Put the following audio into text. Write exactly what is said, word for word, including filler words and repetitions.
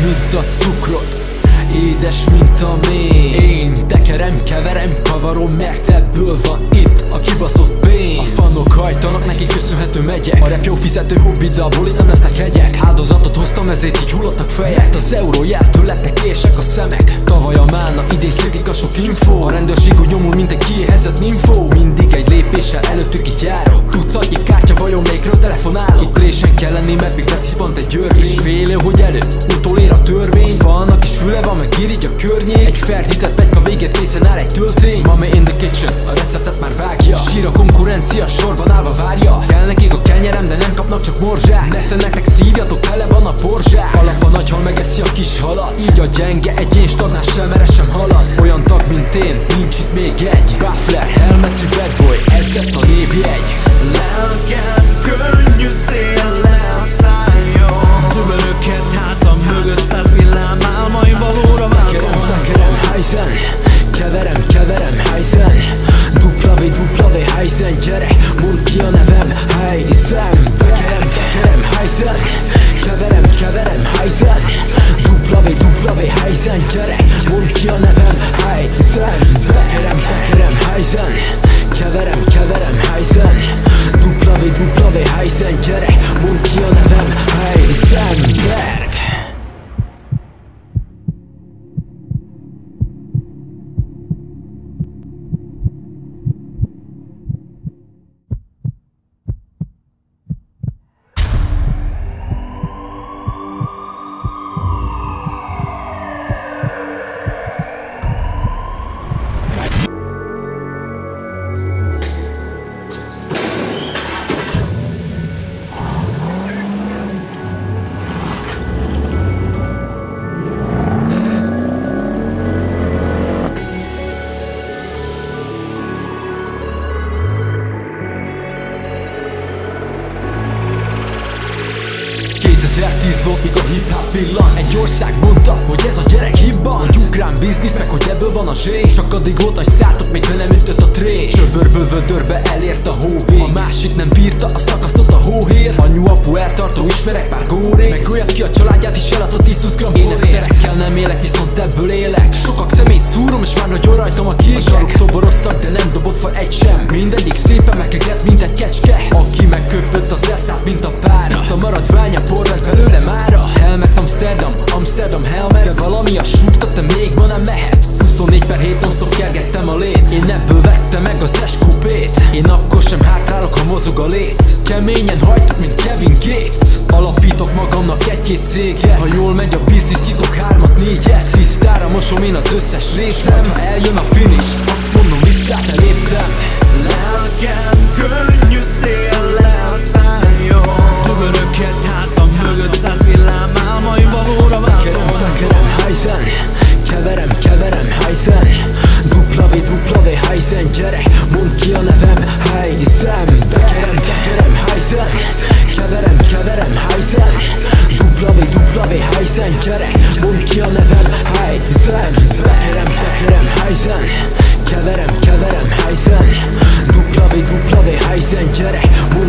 mint a cukrot, édes, mint a méz. Én tekerem, keverem, kavarom, mert ebből van itt a kibaszott pénz. A fanok hajtanak, neki köszönhető megyek. A rap jó fizető hobbi, de abból itt nem lesznek hegyek. Áldozatot hoztam, ezért így hullottak fejek. Az euró jeltől lettek kések a szemek. Tavaly a mána, idén szökik a sok info. A rendőrség úgy nyomul, mint egy kiéhezett ninfó. Mindig egy lépéssel előttük így járok. Tucatnyi kártya, vajon melyikről telefonálok? Itt résen kell lenni, mert még beszippant egy györvény. Félő, hogy elő, utolér a törvény. Falnak is füle van, meg irigy a környék. Egy ferdített pegyka végét készen áll egy töltény. Mama in the kitchen, a receptet már vágja. Sír a konkurencia, sorban állva várja. Kell nekik a kenyerem, de nem kapnak csak morzsát. Nesze nektek szívjatok, tele van a porzsák. Alap a nagy hal megeszi a kis halat. Így a gyenge egyén stagnál sem, mert sem halad. Olyan tag, mint én, nincs itt még egy. Buffler, Helmetszi, Bad Boy, ez lett a névjegy. Lelkem könnyű széllel szálljon. Düböröket hátam mögött, száz villám álmaim valóra váltom. Tekerem, Heizen, keverem, keverem, Heizen. Dupla V, dupla V, Heizen, gyere, mondd ki a nevem, Heizen. Tekerem, tekerem, Heizen, keverem, keverem, Heizen. Dupla V, dupla V, Heizen, gyere, mondd ki a nevem, Heizen. Tekerem, tekerem, Heizen, keverem, keverem, Heizen. Dupla V, dupla V, Heizen, gyere, mondd ki a nevem, Heisenberg. kétezer-tíz volt, mikor hip-hop villan. Egy ország mondta, hogy ez a gyerek hibban. Hogy ukrán biznisz, meg hogy ebből van a zsé. Csak addig volt, hogy szálltok, még be nem ütött a tré. Söbörből vödörbe elért a hóvég. A másik nem bírta, azt akasztott a hóhér. Anyu, apu, eltartó, ismerek pár górét. Meg olyat ki a családját is eladott tíz-húsz gramm forrét. Én ezt szeretkel, nem élek, viszont ebből élek. Sokak szemét szúrom, és már nagyon rajtam a kékek. A zsaruk toboroztak, de nem dobott fel egy sem. Mindegyik szépen megkegett, mint egy kecske. Aki megköpött, az elszállt, mint a pára. Itt a maradványa, por lett belőle mára. Helmets, Amsterdam, Amsterdam, Helmets. De valami a súgta, te még ma nem mehetsz. huszonnégy per hét non-stop kergettem a lét. Én ebből vettem meg az eskupét. Én akkor sem hátrálok, ha mozog a léc. Keményen hajtok, mint Kevin Gates. Alapítok magamnak egy-két céget. Ha jól megy a biznisz, nyitok hármat, négyet. Tisztára mosom én az összes részem. Ha eljön a finish, azt mondom, viszkát eléptem. Lelkem könnyű széllel szálljon. Düböröket hátam mögött, száz villám álmaim valóra váltom. Tekerem, Heizen, keverem, keverem, Heizen. Dupla V, dupla V, Heizen, gyere, mondd ki a nevem, Heizen. Tekerem, tekerem, Heizen, keverem, keverem, Heizen. Dupla V, dupla V, Heizen, gyere, mondd ki a nevem, Heizen. Tekerem, tekerem, Heizen, keverem, keverem, Heizen. Dupla V, dupla V, Heizen, gyere,